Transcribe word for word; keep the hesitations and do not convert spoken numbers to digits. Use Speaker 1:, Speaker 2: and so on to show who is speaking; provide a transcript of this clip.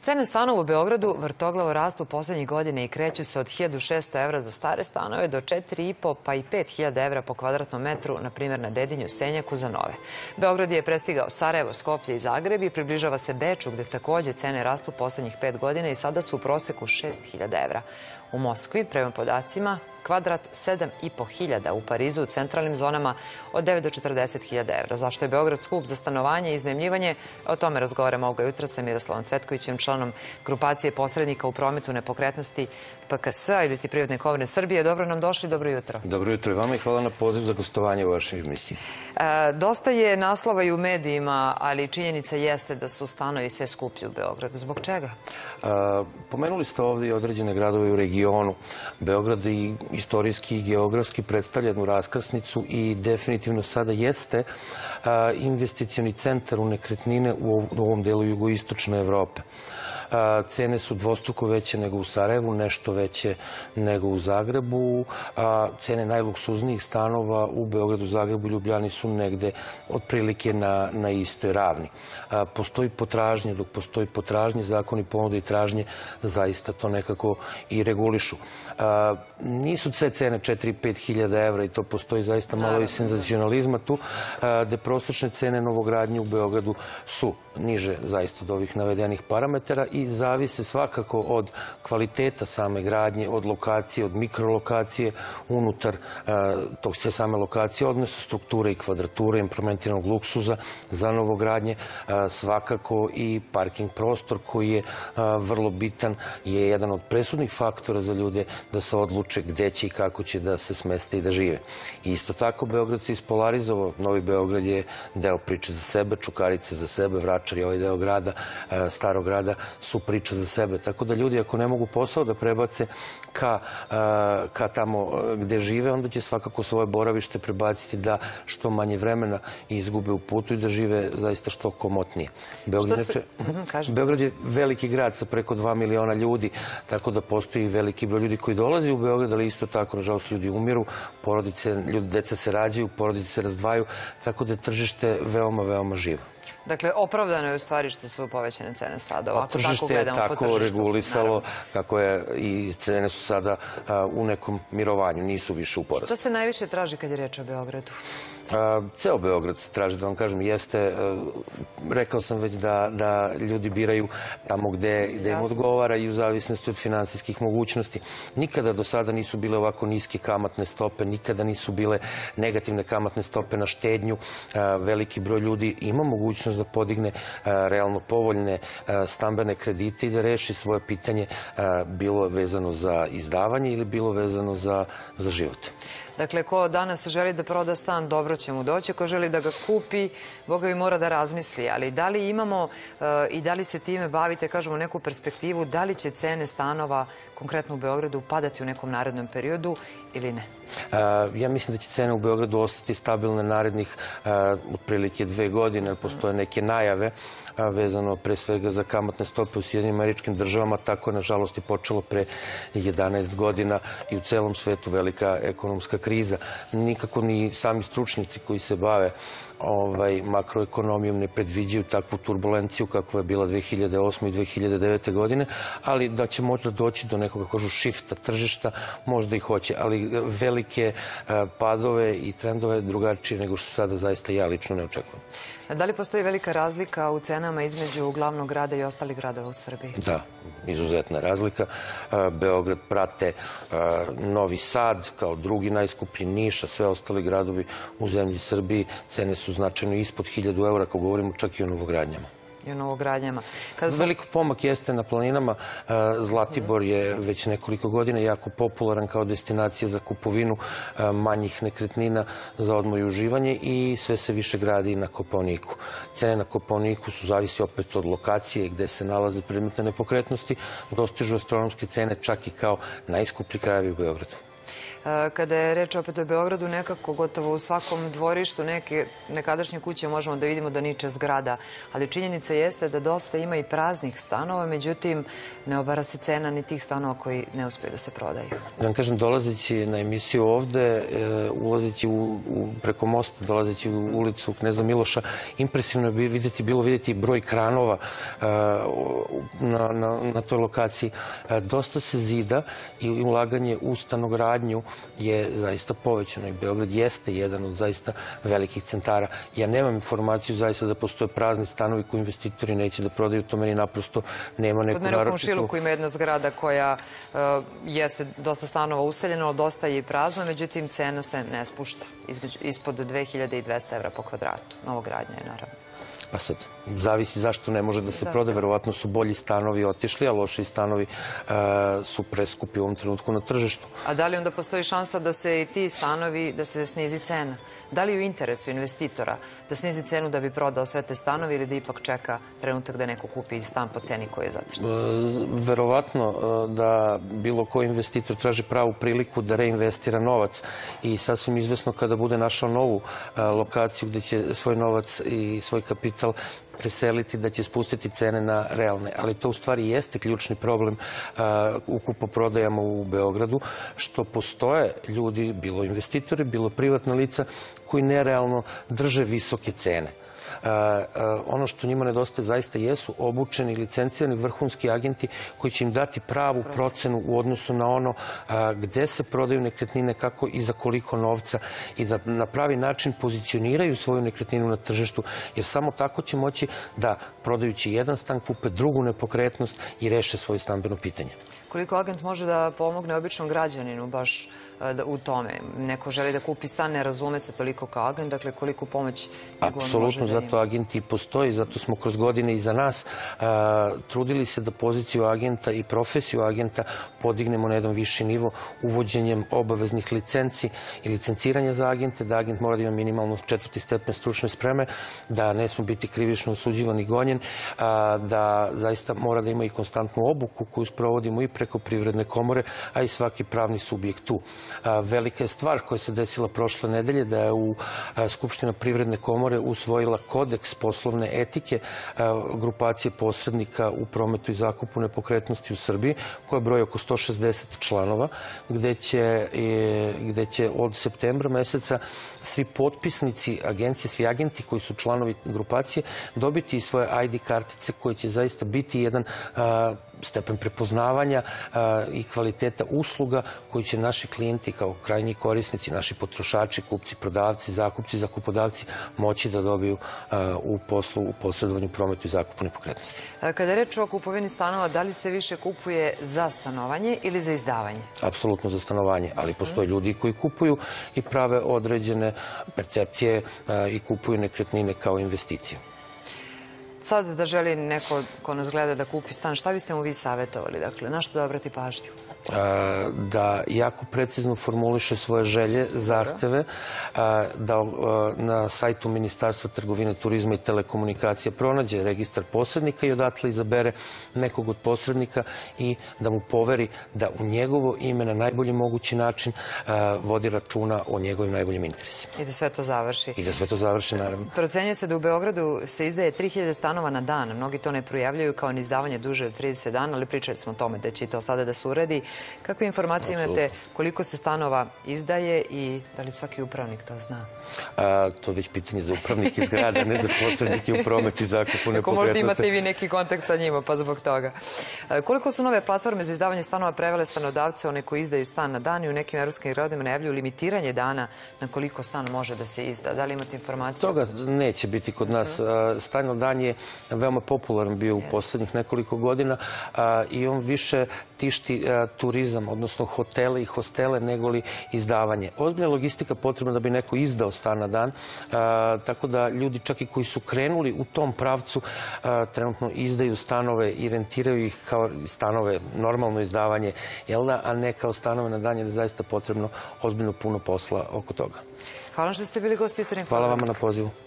Speaker 1: Cene stanova u Beogradu vrtoglavo rastu u poslednjih godina i kreću se od hiljadu šesto evra za stare stanove do četiri i po pa i pet hiljada evra po kvadratnom metru, na primjer na Dedinju, Senjaku za nove. Beograd je prestigao Sarajevo, Skoplje i Zagreb i približava se Beču, gde takođe cene rastu poslednjih pet godina i sada su u proseku šest hiljada evra. U Moskvi, prema podacima, kvadrat sedam i po hiljada, u Parizu u centralnim zonama od devet do četrdeset hiljada evra. Zašto je Beograd skup za stanovanje i iznajmljivanje? O tome razgovaramo ovoga jutra sa Miroslavom Cvetkovićem, članom grupacije posrednika u prometu nepokretnosti P K S-a ili ti Privredne komore Srbije. Dobro nam došli, dobro jutro.
Speaker 2: Dobro jutro i vama i hvala na poziv za gostovanje u vašoj emisiji.
Speaker 1: Dosta je naslova i u medijima, ali činjenica jeste da su stanovi sve skuplji u Beogradu. Zbog čega?
Speaker 2: Pomenuli ste ovdje i određene gradove u regionu. Beograd i istorijski i geografski predstavlja jednu raskrsnicu i definitivno sada jeste investicioni centar u nekretnine u ovom delu jugoistočne Evrope. Cene su dvostruko veće nego u Sarajevu, nešto veće nego u Zagrebu. Cene najluksuznijih stanova u Beogradu, Zagrebu i Ljubljani su negde otprilike na, na istoj ravni. Postoji potražnje, dok postoji potražnje, zakoni ponude i tražnje zaista to nekako i regulišu. Nisu sve cene četiri do pet hiljada evra i to postoji zaista malo i senzacionalizma tu, gde prosječne cene novogradnje u Beogradu su niže zaista od ovih navedenih parametara i zavise svakako od kvaliteta same gradnje, od lokacije, od mikrolokacije unutar tog sve same lokacije, odnosno strukture i kvadrature, implementiranog luksuza za novogradnje, svakako i parking prostor koji je vrlo bitan, je jedan od presudnih faktora za ljude da se odluče gde će i kako će da se smeste i da žive. I isto tako Beograd se ispolarizovao. Novi Beograd je deo priče za sebe, Čukarice za sebe, Vračar i ovaj deo grada, starog grada su priča za sebe. Tako da ljudi ako ne mogu posao da prebace ka, ka tamo gde žive, onda će svakako svoje boravište prebaciti da što manje vremena izgube u putu i da žive zaista što komotnije. Beograd, se... neče... Beograd je veliki grad sa preko dva miliona ljudi, tako da postoji veliki broj ljudi koji dolazi u Beograd, ali isto tako, nažalost, ljudi umiru, porodice, ljudi, deca se rađaju, porodice se razdvaju, tako da je tržište veoma, veoma živo.
Speaker 1: Dakle, opravdano je u stvari što su povećane cene stanova.
Speaker 2: Tržište je tako regulisalo kako je i cene su sada u nekom mirovanju, nisu više u porastu.
Speaker 1: Što se najviše traži kad je reč o Beogradu?
Speaker 2: Ceo Beograd se traži, da vam kažem, jeste, rekao sam već da ljudi biraju tamo gde im odgovara i u zavisnosti od finansijskih mogućnosti. Nikada do sada nisu bile ovako niske kamatne stope, nikada nisu bile negativne kamatne stope na štednju. Veliki broj ljudi ima mogućnost da podigne realno povoljne stambene kredite i da reši svoje pitanje, bilo vezano za izdavanje ili bilo vezano za život.
Speaker 1: Dakle, ko danas želi da proda stan, dobro će mu doći. Ko želi da ga kupi, Boga mi mora da razmisli. Ali da li imamo i da li se time bavite, kažemo, neku perspektivu, da li će cene stanova, konkretno u Beogradu, padati u nekom narednom periodu ili ne?
Speaker 2: Ja mislim da će cene u Beogradu ostati stabilne narednih otprilike dve godine, jer postoje neke najave vezano pre svega za kamatne stope u Sjedinjenim Američkim Državama. Tako je, nažalost, i počelo pre jedanaest godina i u celom svetu velika ekonomska kriza. Nikako ni sami stručnjaci koji se bave makroekonomijom ne predviđaju takvu turbulenciju kakva je bila dve hiljade osme i dve hiljade devete godine, ali da će možda doći do nekog, kažu, šifta tržišta, možda i hoće, ali velike padove i trendove drugačije nego što sada zaista ja lično ne očekujem.
Speaker 1: Da li postoji velika razlika u cenama između glavnog grada i ostalih gradova u Srbiji?
Speaker 2: Da, izuzetna razlika. Beograd prate Novi Sad kao drugi najskuplji, Niš, a sve ostali gradovi u zemlji Srbiji. Cene su značajno ispod hiljadu eura, ako govorimo čak i o novogradnjama.
Speaker 1: I o novogradnjama.
Speaker 2: Veliko pomak jeste na planinama. Zlatibor je već nekoliko godina jako popularan kao destinacija za kupovinu manjih nekretnina za odmor i uživanje i sve se više gradi na Kopaoniku. Cene na Kopaoniku su zavisi opet od lokacije gde se nalaze predmetne nepokretnosti, dostižu astronomske cene čak i kao najskuplji krajevi u Beogradu.
Speaker 1: Kada je reč opet o Beogradu, nekako gotovo u svakom dvorištu neke nekadašnje kuće možemo da vidimo da niče zgrada, ali činjenica jeste da dosta ima i praznih stanova, međutim ne obara se cena ni tih stanova koji ne uspiju da se prodaju.
Speaker 2: Da vam kažem, dolazeći na emisiju ovde, ulazeći preko mosta, dolazeći u ulicu Kneza Miloša, impresivno je vidjeti, bilo vidjeti broj kranova na, na, na toj lokaciji. Dosta se zida i ulaganje u stanogradnju je zaista povećano i Beograd jeste jedan od zaista velikih centara. Ja nemam informaciju zaista da postoje prazni stanovi koji investitori neće da prodaju, to meni naprosto nema neku naročitu.
Speaker 1: Kod mene u Komšiluku ima jedna zgrada koja uh, jeste dosta stanova useljena, dosta je i prazno, međutim cena se ne spušta ispod dve hiljade dvesta evra po kvadratu. Novogradnja je naravno.
Speaker 2: Pa sad, zavisi zašto ne može da se prode. Verovatno su bolji stanovi otišli, a loši stanovi su preskupi u ovom trenutku na tržištu.
Speaker 1: A da li onda postoji šansa da se i ti stanovi, da se snizi cena? Da li u interesu investitora da snizi cenu da bi prodao sve te stanovi ili da ipak čeka trenutak da neko kupi stan po ceni koji je zacrtan?
Speaker 2: Verovatno da bilo koji investitor traži pravu priliku da reinvestira novac i sasvim izvesno kada bude našao novu lokaciju gde će svoj novac i svoj kapital preseliti, da će spustiti cene na realne. Ali to u stvari jeste ključni problem u kupoprodajama u Beogradu, što postoje ljudi, bilo investitori, bilo privatna lica, koji nerealno drže visoke cene. Ono što njima nedostaje zaista jesu obučeni, licencirani vrhunski agenti koji će im dati pravu procenu u odnosu na ono gde se prodaju nekretnine, kako i za koliko novca i da na pravi način pozicioniraju svoju nekretninu na tržištu, jer samo tako će moći da prodajući jedan stan kupe drugu nepokretnost i reše svoje stambeno pitanje.
Speaker 1: Koliko agent može da pomogne običnom građaninu baš u tome? Neko želi da kupi stan, ne razume se toliko kao agent, dakle koliko pomoć njegov može da ima?
Speaker 2: Apsolutno, zato agent i postoji, zato smo kroz godine iza nas trudili se da poziciju agenta i profesiju agenta podignemo na jedan viši nivo uvođenjem obaveznih licenci i licenciranja za agente, da agent mora da ima minimalno četvrti stepen stručne spreme, da ne smo biti krivično osuđivan i gonjen, da zaista mora da ima i konstantnu obuku koju sprovodimo i preko Privredne komore, a i svaki pravni subjekt tu. Velika je stvar koja se desila prošle nedelje da je u Skupština Privredne komore usvojila kodeks poslovne etike grupacije posrednika u prometu i zakupu nepokretnosti u Srbiji, koja broji oko sto šezdeset članova, gde će, gde će od septembra meseca svi potpisnici agencije, svi agenti koji su članovi grupacije dobiti i svoje I D kartice koje će zaista biti jedan stepen prepoznavanja i kvaliteta usluga koji će naši klijenti kao krajnji korisnici, naši potrošači, kupci, prodavci, zakupci, zakupodavci moći da dobiju u poslu, u posredovanju, prometu i zakupu nepokretnosti.
Speaker 1: Kada je reč o kupovini stanova, da li se više kupuje za stanovanje ili za izdavanje?
Speaker 2: Apsolutno za stanovanje, ali postoje ljudi koji kupuju i prave određene percepcije i kupuju nekretnine kao investicije.
Speaker 1: Sad da želi neko ko nas gleda da kupi stan, šta biste mu vi savjetovali? Dakle, na što da obrati pažnju?
Speaker 2: Da jako precizno formuliše svoje želje, zahteve, da na sajtu Ministarstva trgovine, turizma i telekomunikacija pronađe registar posrednika i odatle izabere nekog od posrednika i da mu poveri da u njegovo ime na najbolji mogući način vodi računa o njegovim najboljim interesima.
Speaker 1: I da sve to završi.
Speaker 2: I da sve to završi, naravno.
Speaker 1: Procenjuje se da u Beogradu se izdaje tri hiljade stanova na dan. Mnogi to ne projavljaju kao ni izdavanje duže od trideset dana, ali pričali smo o tome da će i to sada da se uredi. Kakve informacije imate koliko se stanova izdaje i da li svaki upravnik to zna?
Speaker 2: To je već pitanje za upravnike zgrada, ne za posrednike u prometu i zakupu nepokretnosti.
Speaker 1: Ako možda imate i vi neki kontakt sa njima, pa zbog toga. Koliko su nove platforme za izdavanje stanova prevele stanodavce, one koji izdaju stan na dan i u nekim evropskim gradovima najavljuju limitiranje dana na koliko stan može da se izda? Da li imate informaciju?
Speaker 2: Toga neće biti kod nas. Stan na dan je veoma popularan bio u poslednjih nekoliko godina i on više tišti turizam, odnosno hotele i hostele, negoli izdavanje. Ozbiljna logistika potrebna da bi neko izdao stan na dan, tako da ljudi čak i koji su krenuli u tom pravcu trenutno izdaju stanove i rentiraju ih kao stanove, normalno izdavanje, a ne kao stanove na dan, jer je zaista potrebno ozbiljno puno posla oko toga.
Speaker 1: Hvala što ste bili gosti Jutarnjeg programa.
Speaker 2: Hvala vama na pozivu.